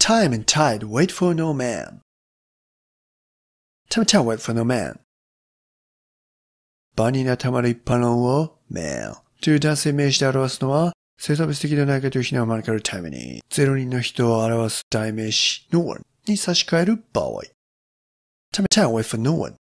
Time and tide wait for no man. Time and tide wait for no man. 場になたまる一般論を man という男性名詞で表すのは、性差別的でないかという非難を免れるために、0人の人を表す代名詞 no one に差し替える場合。Time and tide wait for no one